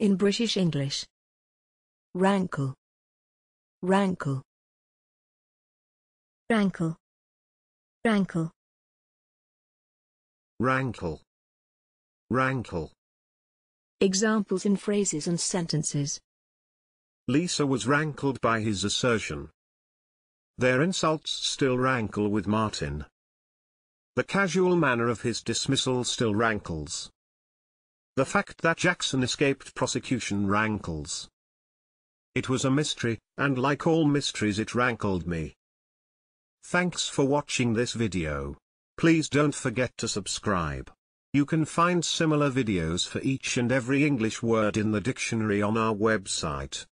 In British English. Rankle. Rankle. Rankle. Rankle. Rankle. Rankle. Examples in phrases and sentences. Lisa was rankled by his assertion. Their insults still rankle with Martin. The casual manner of his dismissal still rankles. The fact that Jackson escaped prosecution rankles. It was a mystery, and like all mysteries it rankled me. Thanks for watching this video. Please don't forget to subscribe. You can find similar videos for each and every English word in the dictionary on our website.